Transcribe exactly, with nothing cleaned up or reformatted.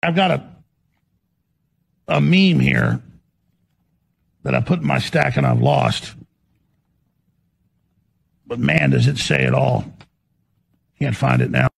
I've got a a meme here that I put in my stack and I've lost. But man, does it say it all. Can't find it now.